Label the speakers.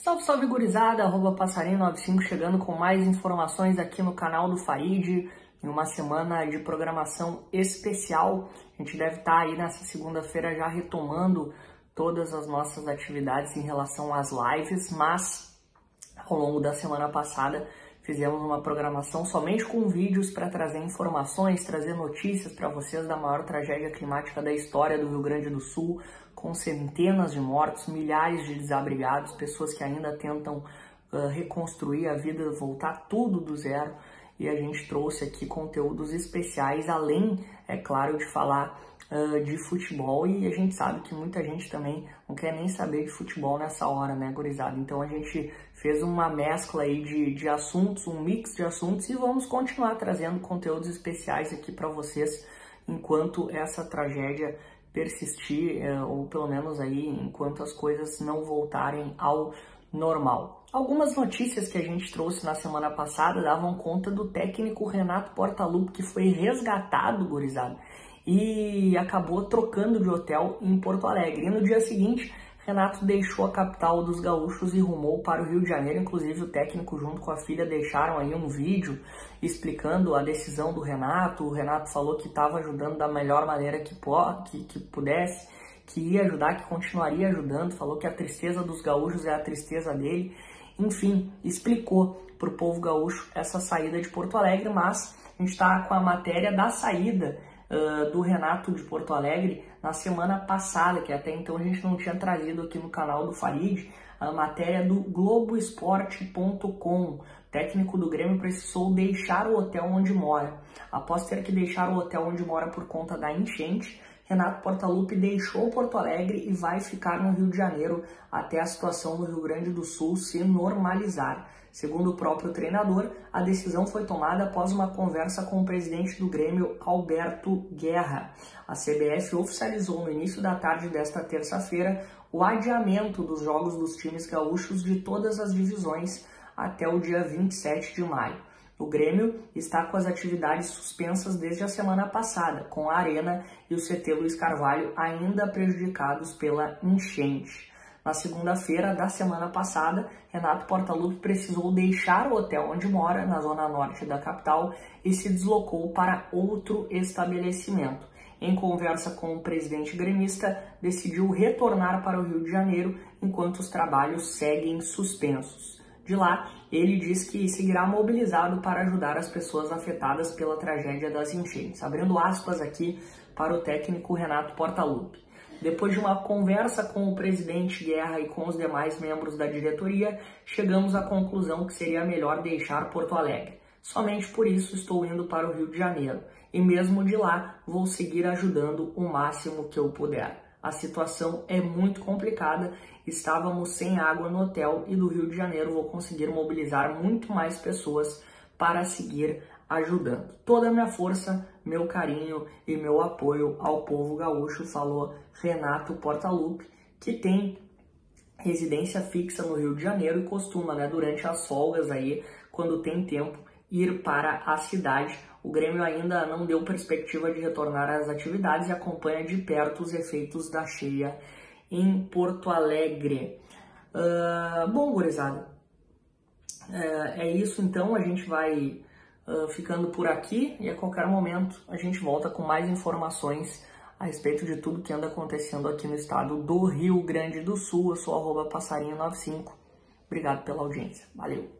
Speaker 1: Salve, salve gurizada, @passarinho95 chegando com mais informações aqui no canal do Farid, em uma semana de programação especial. A gente deve estar aí nessa segunda-feira já retomando todas as nossas atividades em relação às lives, mas ao longo da semana passada fizemos uma programação somente com vídeos para trazer informações, trazer notícias para vocês da maior tragédia climática da história do Rio Grande do Sul, com centenas de mortos, milhares de desabrigados, pessoas que ainda tentam reconstruir a vida, voltar tudo do zero. E a gente trouxe aqui conteúdos especiais, além, é claro, de falar de futebol. E a gente sabe que muita gente também não quer nem saber de futebol nessa hora, né, gurizada? Então a gente fez uma mescla aí de assuntos, um mix de assuntos, e vamos continuar trazendo conteúdos especiais aqui para vocês enquanto essa tragédia persistir, ou pelo menos aí enquanto as coisas não voltarem ao normal. Algumas notícias que a gente trouxe na semana passada davam conta do técnico Renato Portaluppi, que foi resgatado, gurizada, e acabou trocando de hotel em Porto Alegre. E no dia seguinte, Renato deixou a capital dos gaúchos e rumou para o Rio de Janeiro. Inclusive o técnico junto com a filha deixaram aí um vídeo explicando a decisão do Renato. O Renato falou que estava ajudando da melhor maneira que pudesse, que ia ajudar, que continuaria ajudando. Falou que a tristeza dos gaúchos é a tristeza dele. Enfim, explicou para o povo gaúcho essa saída de Porto Alegre, mas a gente está com a matéria da saída do Renato de Porto Alegre na semana passada, que até então a gente não tinha trazido aqui no canal do Farid, a matéria do Globoesporte.com. Técnico do Grêmio precisou deixar o hotel onde mora. Após ter que deixar o hotel onde mora por conta da enchente, Renato Portaluppi deixou Porto Alegre e vai ficar no Rio de Janeiro até a situação no Rio Grande do Sul se normalizar. Segundo o próprio treinador, a decisão foi tomada após uma conversa com o presidente do Grêmio, Alberto Guerra. A CBF oficializou no início da tarde desta terça-feira o adiamento dos jogos dos times gaúchos de todas as divisões até o dia 27 de maio. O Grêmio está com as atividades suspensas desde a semana passada, com a Arena e o CT Luiz Carvalho ainda prejudicados pela enchente. Na segunda-feira da semana passada, Renato Portaluppi precisou deixar o hotel onde mora, na zona norte da capital, e se deslocou para outro estabelecimento. Em conversa com o presidente gremista, decidiu retornar para o Rio de Janeiro enquanto os trabalhos seguem suspensos. De lá, ele diz que seguirá mobilizado para ajudar as pessoas afetadas pela tragédia das enchentes. Abrindo aspas aqui para o técnico Renato Portaluppi. Depois de uma conversa com o presidente Guerra e com os demais membros da diretoria, chegamos à conclusão que seria melhor deixar Porto Alegre. Somente por isso estou indo para o Rio de Janeiro. E mesmo de lá, vou seguir ajudando o máximo que eu puder. A situação é muito complicada, estávamos sem água no hotel e do Rio de Janeiro vou conseguir mobilizar muito mais pessoas para seguir ajudando. Toda a minha força, meu carinho e meu apoio ao povo gaúcho, falou Renato Portaluppi, que tem residência fixa no Rio de Janeiro e costuma, durante as folgas aí, quando tem tempo, ir para a cidade. O Grêmio ainda não deu perspectiva de retornar às atividades e acompanha de perto os efeitos da cheia em Porto Alegre. Bom, gurizada, é isso então. A gente vai ficando por aqui e a qualquer momento a gente volta com mais informações a respeito de tudo que anda acontecendo aqui no estado do Rio Grande do Sul. Eu sou @passarinho95. Obrigado pela audiência. Valeu!